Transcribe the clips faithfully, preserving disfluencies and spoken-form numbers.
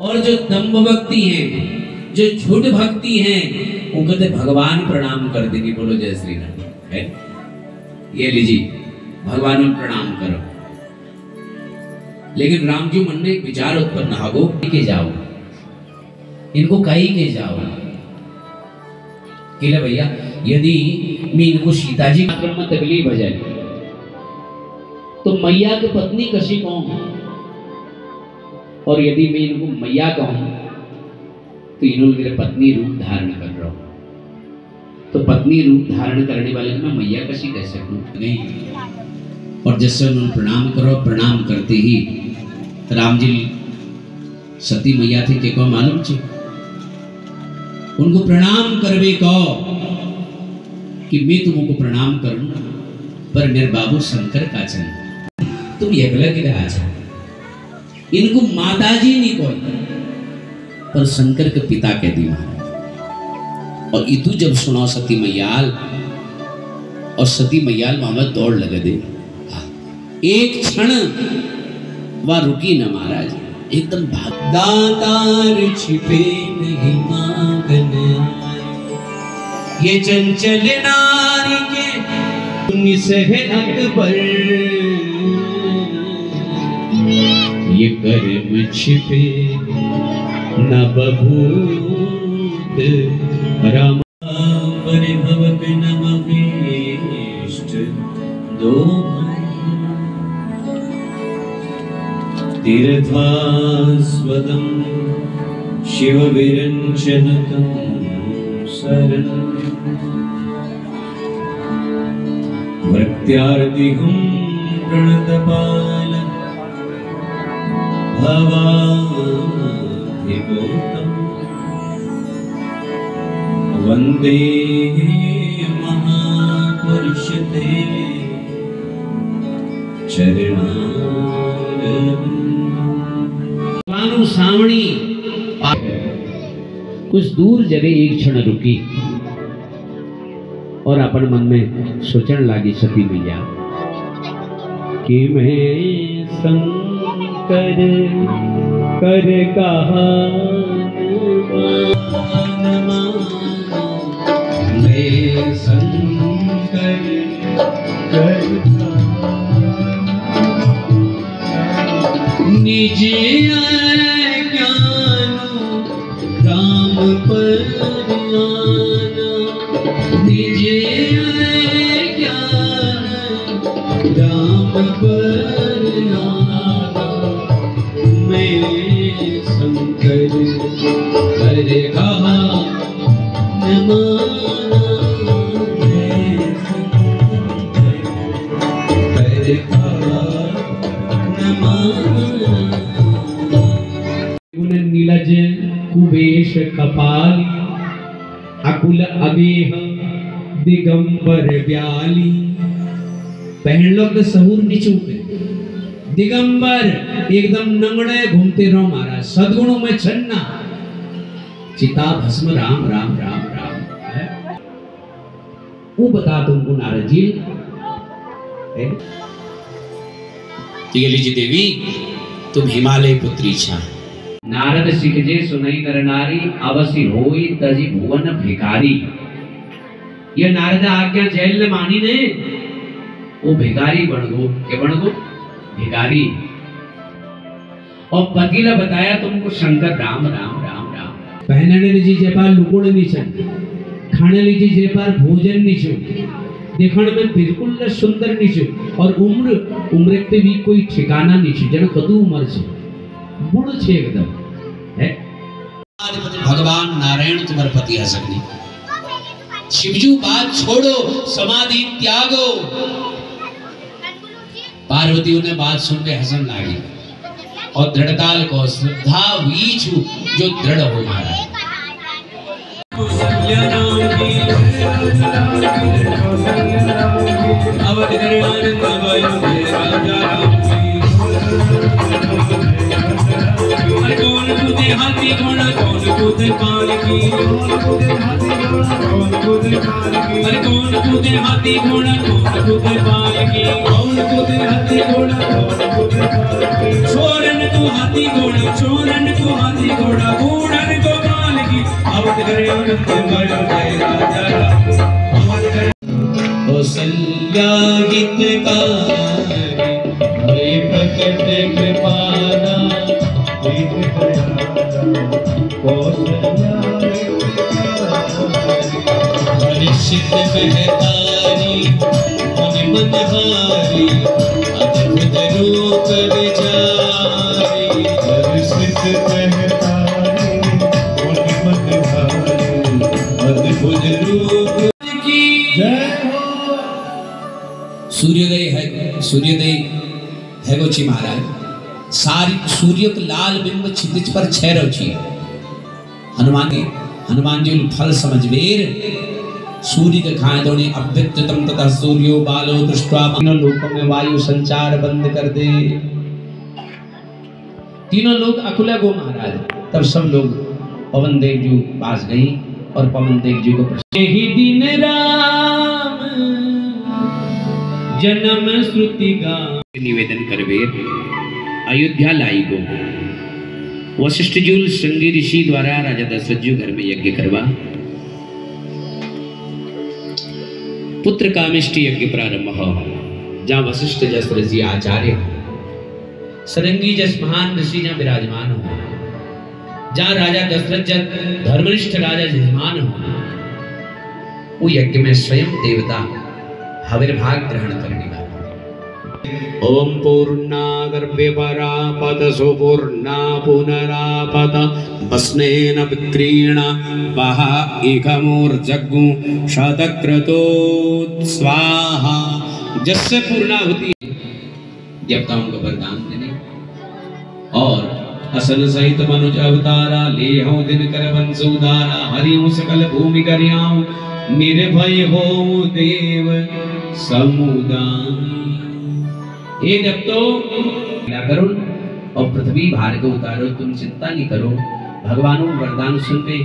और जो दम्भ भक्ति है, जो झूठ भक्ति है, वो कहते भगवान प्रणाम कर देंगे। बोलो जय श्री राम। है ये लीजिए भगवान में प्रणाम करो। लेकिन राम जी मन में एक विचार उत्पन्न हो के जाओ, इनको कही के जाओ कि भैया यदि मैं इनको सीता जी में तकलीफ हो जाए तो मैया की पत्नी कशी कहूं, और यदि मैं इनको मैया कहूं तो इन्होंने मेरे पत्नी रूप धारण कर रहा हूं, तो पत्नी रूप धारण करने वाले को मैं मैया कशी कह सकूं? नहीं। और जैसे उन्होंने प्रणाम करो, प्रणाम करते ही राम जी सती मैया थी के को मालूम छे, उनको प्रणाम करवे कहो कि मैं तुमको प्रणाम करूं, पर मेरे बाबू शंकर का चल तुम एकला की रहा जा। इनको माताजी नहीं कोई, पर शंकर के पिता के दी महाराज। और इतु जब सुना सती मैयाल, और सती मैयाल वहां दौड़ लगे दे, एक क्षण वह रुकी न महाराज, एकदम भाग। दातार छिपे नहीं मांगन, ये चंचल नारी के निसह अकबर, ये कर्म छिपे न बभूत राम। परिभवक नमभीष्ट दो तीर्थास्पदं शिव विरंचनकं शरणं भक्त्यार्तिहं प्रणतपाल भवाधिगोतम वंदे महापुरुष ते चरणारविंद। सावणी कुछ दूर जगह एक क्षण रुकी और अपन मन में सोचने लगी सती मैया कि मैं शंकर कर कहा मैं शंकर कर निज ज्ञानो राम पर आना, निज ज्ञान राम पर आना, मैं शंकर कर कहा न माना, मैं शंकर कर कहा न माना। नीलज कुबेश कपाली, अकुल अगेह दिगंबर व्याली। पहन लो तो सहूर नीचू दिगंबर एकदम नंगड़े घूमते रहो महाराज, सदगुणों में छन्ना, चिता भस्म राम राम राम राम। वो बता तुमको नारद जी। ये लीजिए देवी तुम हिमालय पुत्री छा। नारद सिखजे सुनई नर नारी, अवश्य होई तजी भुवन भिखारी। ये नारद आज्ञा जेल ने मानी ने, वो भिखारी बन गो। क्या बन गो? भिखारी। और पति ने बताया तुमको शंकर राम राम राम राम। पहनने लीजिए जेपार लुकुड़ नीचन, खाने लीजिए जेपार भोजन नीचो, देखने में बिल्कुल सुंदर नीचो, और उम्र उम्र पे भी कोई ठिकाना नीचो, जन कदू उम्र से बुढ़ छे एकदम है। भगवान नारायण तुम्हारे पति हसनी, शिवजू बात छोड़ो, समाधि त्यागो। पार्वती ने बात सुन के हसन लागी, और दृढ़काल को श्रद्धा वीचू जो दृढ़ हो महाराज। कौन तुझे हाथी घोड़ा, कौन कूदे पाल की, कौन कूदे हाथी घोड़ा, कौन कूदे पाल की, अरे कौन कूदे हाथी घोड़ा, कौन कूदे पाल की, कौन कूदे हाथी घोड़ा, कौन कूदे पाल की, छोरन को हाथी घोड़ा, छोरन को हाथी घोड़ा, बूढ़न को पाल की, आवत करे आनंद भयो जय राजा राम, आवत करे कौसल्या हितकारी, भय प्रकट कृपाना, दीन दयाला, कौसल्या निश्चित महतारी, मुनि मनहारी, अद्भुत रूप विचारी, निश्चित महतारी, मुनि मनहारी, अद्भुत रूप की जय हो। सूर्योदय है, सूर्योदय है गोची महाराज, सारी सूर्य के लाल बिंब क्षितिज पर छह रोची, हनुमान हनुमान जी फल समझवेर, सूर्य के खाए दोने अभ्युत्तम तथा सूर्यो बालो दृष्ट्वा, तीनों लोकों में वायु संचार बंद कर दे, तीनों लोग अकुला गो महाराज। तब सब लोग पवन देव जी पास गई और पवन देव जी को ही दिन राम जन्म श्रुति गा निवेदन करवे अयोध्या लाई गो। वशिष्ठ जी श्रृंगी ऋषि द्वारा राजा दशरथ जी घर में यज्ञ करवा, पुत्र कामिष्टि यज्ञ प्रारंभ हो, जहाँ वशिष्ठ जसरथ जी आचार्य हो, श्रृंगी जस महान ऋषि जहाँ विराजमान हो, जहाँ राजा दशरथ जन धर्मनिष्ठ राजा जजमान हो, वो यज्ञ में स्वयं देवता हविर्भाग ग्रहण करने का। ओम पूर्णाद व्यपरापत सुपूर्णा पुनरापत भस्मेन विक्रीणा वहा एकमूर्जग्गु शतक्रतो स्वाहा। जससे पूर्णाहुति देवताओं को वरदान देने और असल सहित मनुज अवतारा लेहो दिन कर वंशोदारा हरिओ सकल भूमि करियाओ निर्भय हो देव समुदाय। हे देवतो करुण और पृथ्वी भार को उतारो, तुम चिंता नहीं करो, भगवानों वरदान सुन पे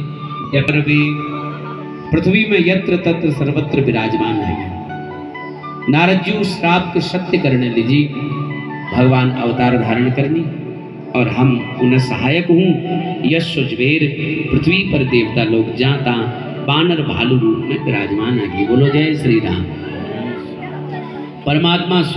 पृथ्वी में यत्र तत्र सर्वत्र विराजमान है। नारद जी श्राप के सत्य करने लीजिए, भगवान अवतार धारण करनी और हम उन्हें सहायक हूँ। यश सुजबेर पृथ्वी पर देवता लोग जाता बानर भालू रूप में विराजमान है। बोलो जय श्री राम। परमात्मा